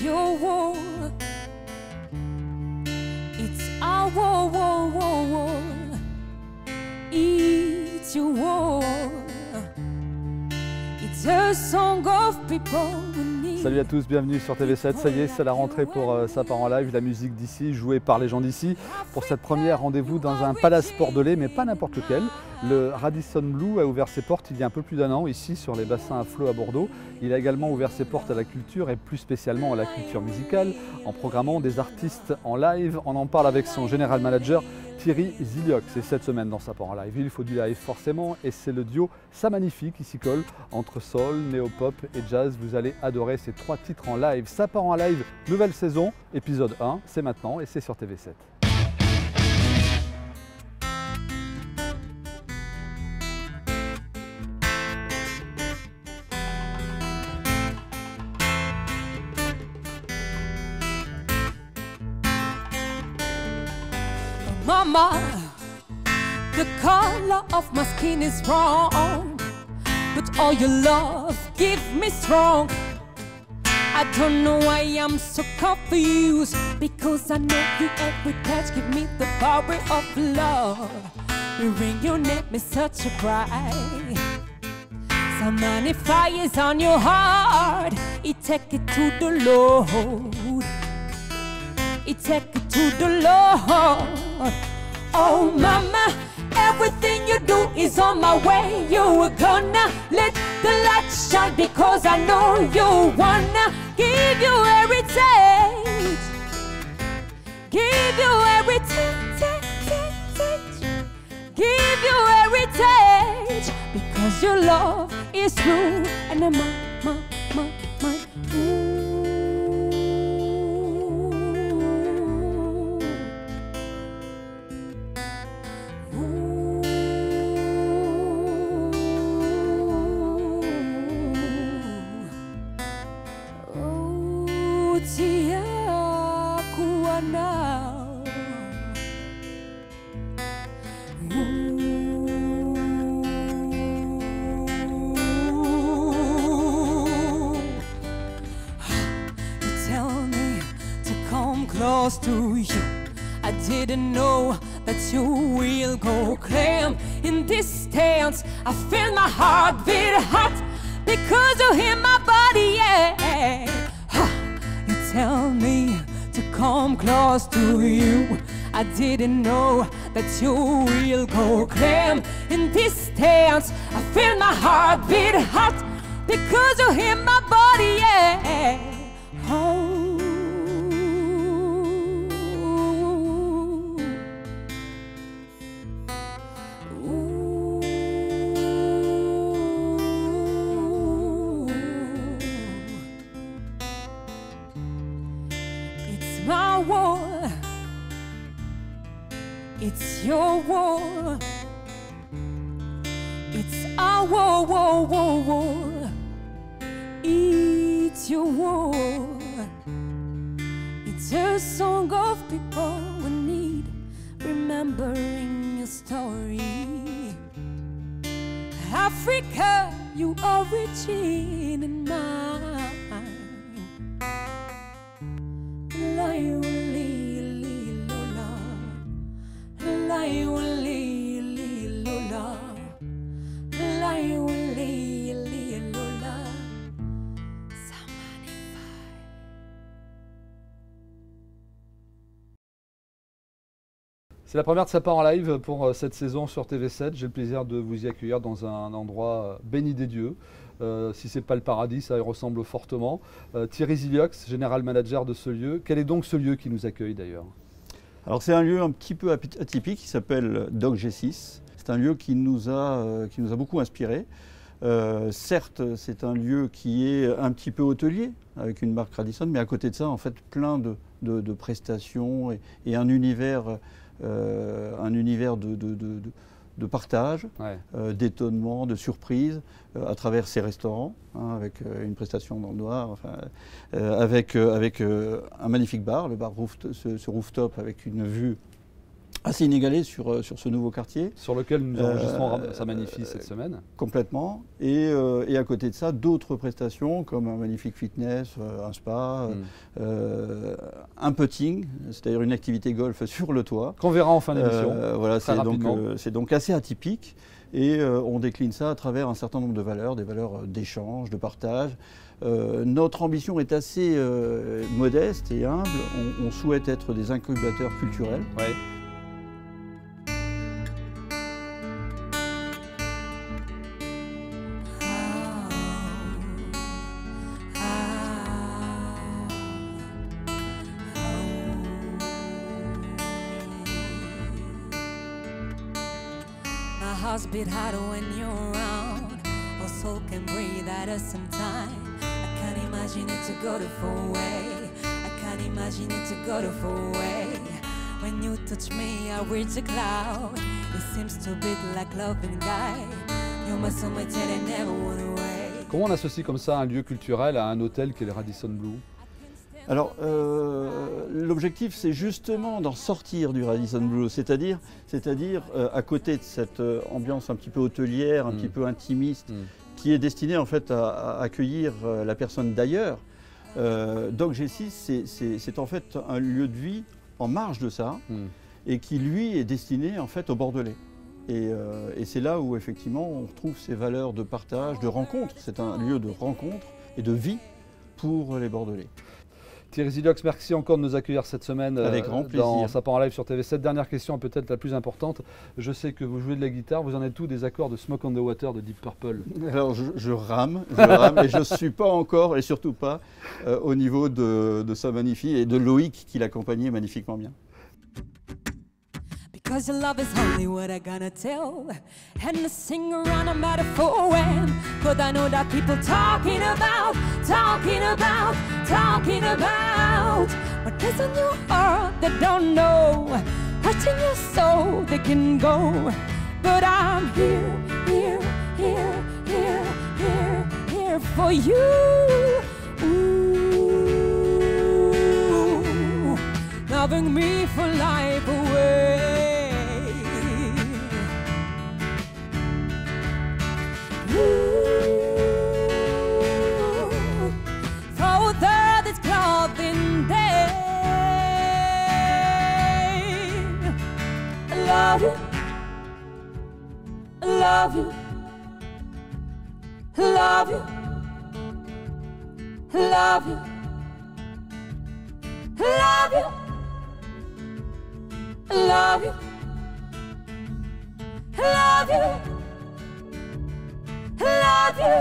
It's your war. It's our war. It's your war. It's a song of people we need. Salut à tous, bienvenue sur TV7. Ça y est, c'est la rentrée pour Ça part en live, la musique d'ici, jouée par les gens d'ici. Pour cette première, rendez-vous dans un palace bordelais, mais pas n'importe lequel. Le Radisson Blu a ouvert ses portes il y a un peu plus d'un an, ici sur les bassins à flot à Bordeaux. Il a également ouvert ses portes à la culture et plus spécialement à la culture musicale, en programmant des artistes en live. On en parle avec son général manager, Thierry Ziliox. Et cette semaine dans Ça part en live, il faut du live forcément, et c'est le duo Ça Magnifique qui s'y colle entre soul, néo-pop et jazz. Vous allez adorer ces trois titres en live. Ça part en live, nouvelle saison, épisode 1, c'est maintenant et c'est sur TV7. Mama, the color of my skin is wrong, but all your love give me strong. I don't know why I'm so confused, because I know you every touch give me the power of love. Hearing your name is such a pride. So many fires on your heart, it take it to the Lord. It take it to the Lord. Oh mama, everything you do is on my way. You're gonna let the light shine, because I know you wanna give you heritage. Give you heritage. Give you heritage, because your love is true and mine. Close to you, I didn't know that you will go clam in this dance. I feel my heart beat hot because you hit my body, yeah. You tell me to come close to you. I didn't know that you will go clam in this dance. I feel my heart beat hot because you hit my body, yeah. Oh. My war, it's your war, it's our war, it's your war, it's a song of people we need, remembering your story. Africa, you origin in mine. C'est la première de Ça part en live pour cette saison sur TV7. J'ai le plaisir de vous y accueillir dans un endroit béni des dieux. Si ce n'est pas le paradis, ça y ressemble fortement. Thierry Ziliox, général manager de ce lieu. Quel est donc ce lieu qui nous accueille d'ailleurs? Alors c'est un lieu un petit peu atypique qui s'appelle Doc G6. C'est un lieu qui nous a beaucoup inspiré. Certes, c'est un lieu qui est un petit peu hôtelier, avec une marque Radisson, mais à côté de ça, en fait, plein de prestations et un univers de partage, ouais. D'étonnement, de surprise à travers ces restaurants, hein, avec une prestation dans le noir, enfin, avec un magnifique bar, le bar ce rooftop avec une vue assez inégalée sur ce nouveau quartier. Sur lequel nous enregistrons Ça Magnifie cette semaine. Complètement. Et à côté de ça, d'autres prestations comme un magnifique fitness, un spa, un putting, c'est-à-dire une activité golf sur le toit. Qu'on verra en fin d'émission. Voilà, c'est donc assez atypique. Et on décline ça à travers un certain nombre de valeurs, des valeurs d'échange, de partage. Notre ambition est assez modeste et humble. On souhaite être des incubateurs culturels. Ouais. Hearts beat harder when you're around. Our soul can breathe at the same time. I can't imagine it to go the full way. I can't imagine it to go the full way. When you touch me, I reach a cloud. It seems to beat like love and guide. You're my soulmate and I never went away. Comment on associe comme ça un lieu culturel à un hôtel qui est le Radisson Blu? Alors, l'objectif, c'est justement d'en sortir du Radisson Blu, c'est-à-dire à côté de cette ambiance un petit peu hôtelière, un petit peu intimiste, qui est destinée en fait à accueillir la personne d'ailleurs. Dog G6, c'est en fait un lieu de vie en marge de ça, et qui lui est destiné en fait aux Bordelais. Et c'est là où effectivement on retrouve ces valeurs de partage, de rencontre. C'est un lieu de rencontre et de vie pour les Bordelais. Thierry Ziliox, merci encore de nous accueillir cette semaine dans Ça part en live sur TV7. Dernière question, peut-être la plus importante. Je sais que vous jouez de la guitare, vous en êtes où des accords de Smoke on the Water de Deep Purple? Alors je rame et je ne suis pas encore, et surtout pas, au niveau de Ça Magnifie et de Loïc qui l'accompagnait magnifiquement bien. Because your love is only what I gonna tell. And I sing around a metaphor when, but I know that people talking about what is in your heart they don't know, what's in your soul they can go. But I'm here for you. Ooh, loving me for life away. For that is clothing day. I love you, I love you, I love you, I love you, I love you, I love you, I love you. Love you.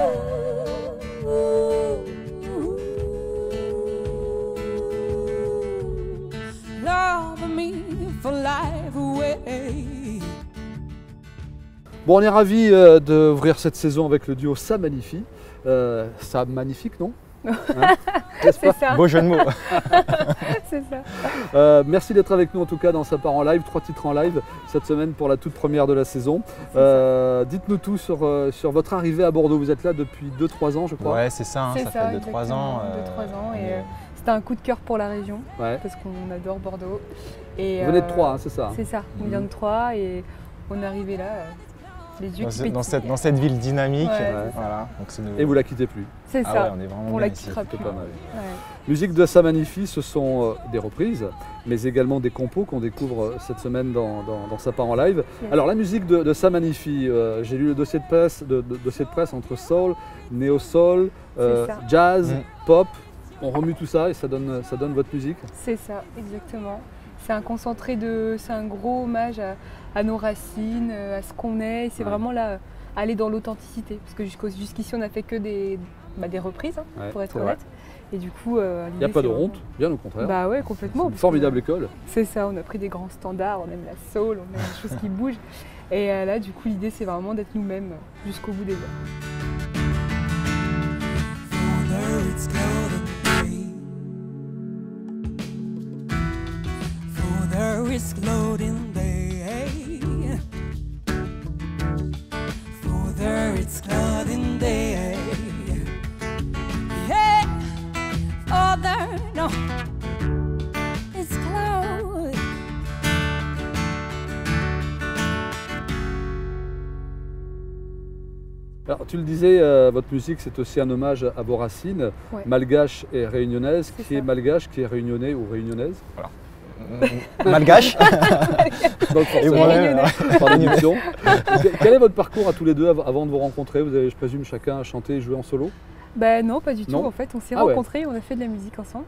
Love me for life away. Bon, on est ravis d'ouvrir cette saison avec le duo Ça Magnifie. Ça magnifique, non? Hein? C'est ça. Beau jeu de mots. C'est ça. Merci d'être avec nous en tout cas dans Ça part en live, 3 titres en live cette semaine pour la toute première de la saison. Dites-nous tout sur votre arrivée à Bordeaux. Vous êtes là depuis 2-3 ans je crois. Ouais c'est ça, C'est ça ça, fait 2-3 ans. 2-3 ans et c'était un coup de cœur pour la région parce qu'on adore Bordeaux. Et, vous venez de Troyes, hein, c'est ça? C'est ça, on vient de Troyes et on est arrivé là. Dans cette ville dynamique, voilà. Donc et vous la quittez plus. C'est ça, ouais, on est vraiment on bien la quittera plus. Pas mal. Musique de Ça Magnifie, ce sont des reprises, mais également des compos qu'on découvre cette semaine dans Ça part en live. Alors la musique de Ça Magnifie, j'ai lu le dossier de presse entre soul, néo-soul, jazz, pop. On remue tout ça et ça donne votre musique. C'est ça, exactement. C'est un concentré c'est un gros hommage à nos racines, à ce qu'on est. C'est vraiment là, aller dans l'authenticité. Parce que jusqu'ici, on n'a fait que des reprises, pour être honnête. Et du coup, il n'y a pas de honte, bien au contraire. Bah ouais, complètement. C'est une formidable école. C'est ça, on a pris des grands standards, on aime la soul, on aime les choses qui bougent. Et là, du coup, l'idée, c'est vraiment d'être nous-mêmes jusqu'au bout des doigts. Risk loading day, for there it's clouding day, yeah, for there, no, it's cloud, Alors, tu le disais, votre musique, c'est aussi un hommage à vos racines, Ouais. malgache et réunionnaise. C'est Qui est ça. malgache, qui est réunionnais ou réunionnaise? Malgache. Donc Et forcément, moi-même, par déduction. Quel est votre parcours à tous les deux avant de vous rencontrer? Vous avez, je présume, chacun chanté et joué en solo? Bah non, pas du tout. Non. En fait, on s'est Ah ouais. rencontrés, on a fait de la musique ensemble.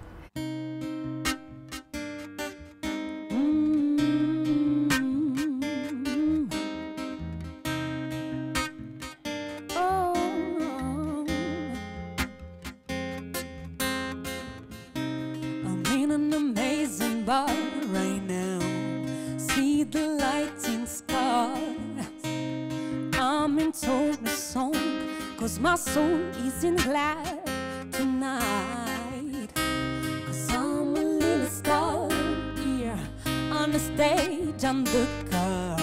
I'm in an amazing bar right now. See the lights in stars. I'm in total song, cause my soul is in glad tonight. Cause I'm a little star here on the stage undercover.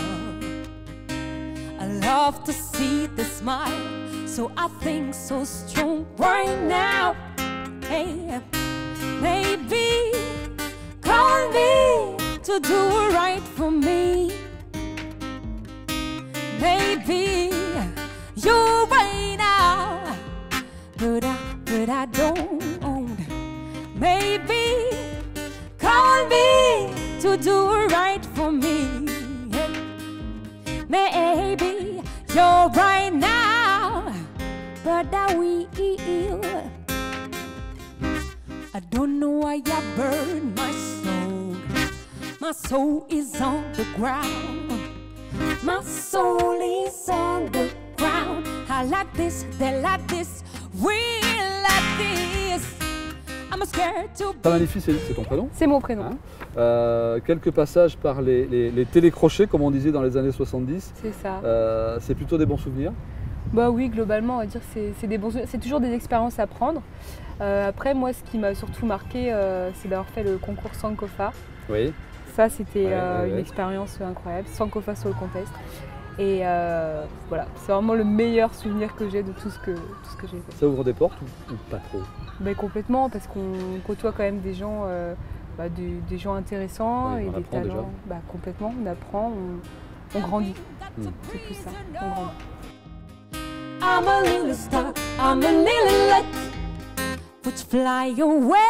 I love to see the smile, so I think so strong right now. Hey, maybe call me to do right for me. Maybe you're right now, but I don't. Maybe call me to do right for me. Maybe you're right now, but I will. I don't know why I burn my soul. My soul is on the ground. My soul is on the ground. I like this, they like this, we like this. I'm scared to be. Tamanifi, c'est ton prénom? C'est mon prénom. Hein? Quelques passages par les télécrochets, comme on disait dans les années 70. C'est ça. C'est plutôt des bons souvenirs? Bah oui, globalement, on va dire que c'est des bons, c'est toujours des expériences à prendre. Après, moi, ce qui m'a surtout marqué, c'est d'avoir fait le concours Sankofa. Oui. Ça, c'était Ouais. une expérience incroyable. Sankofa Soul Contest. Et voilà, c'est vraiment le meilleur souvenir que j'ai de tout ce que j'ai fait. Ça ouvre des portes ou pas trop? Ben, complètement, parce qu'on côtoie quand même des gens, des gens intéressants Oui, et on des apprend déjà. talents. Bah, complètement, on apprend, on grandit. C'est plus ça, on grandit. I'm a little star, I'm a little light, which fly away.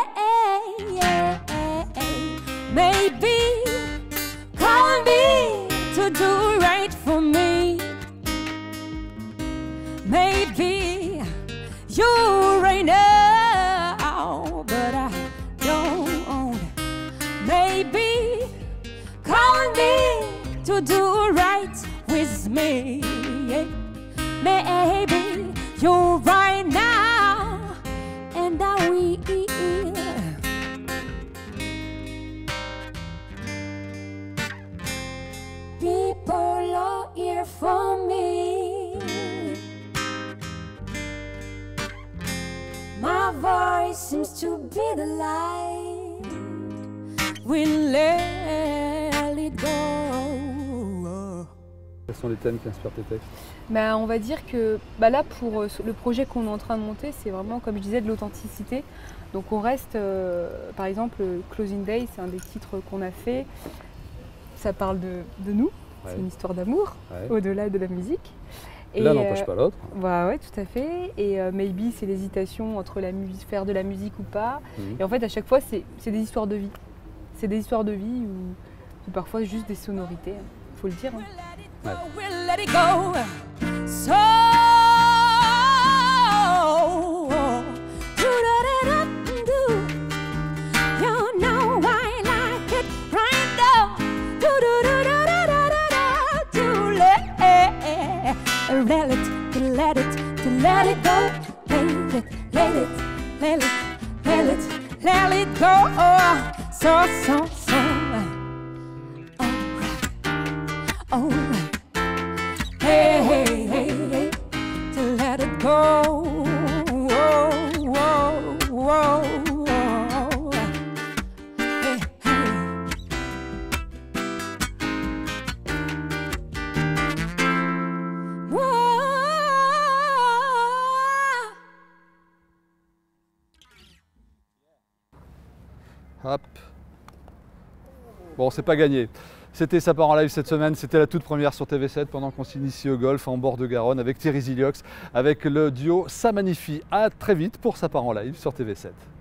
Maybe call me to do right for me. Maybe you're right now, but I don't. Maybe call me to do right with me. Maybe you're right now, and I will. People are here for me. My voice seems to be the light. We'll let it go. Quels sont les thèmes qui inspirent tes textes? Bah, on va dire que là, pour le projet qu'on est en train de monter, c'est vraiment, comme je disais, de l'authenticité. Donc on reste, par exemple, Closing Day, c'est un des titres qu'on a fait. Ça parle de nous, Ouais. c'est une histoire d'amour, Ouais. au-delà de la musique. L'un n'empêche pas l'autre. Bah ouais, tout à fait. Et Maybe, c'est l'hésitation entre faire de la musique ou pas. Mhm. Et en fait, à chaque fois, c'est des histoires de vie. C'est des histoires de vie ou parfois juste des sonorités, faut le dire. Hein. Ouais. We'll let it go. So do-da-da-da-do. You know I like it right now. Do-do-do-da-da-da-da. To let it go. Let it go. So. Alright. Hey, to let it go. Whoa. Hey. Hop. Bon, c'est pas gagné. C'était Ça part en live cette semaine, c'était la toute première sur TV7 pendant qu'on s'initie au golf en bord de Garonne avec Thierry Ziliox, avec le duo Ça Magnifie. À très vite pour Ça part en live sur TV7.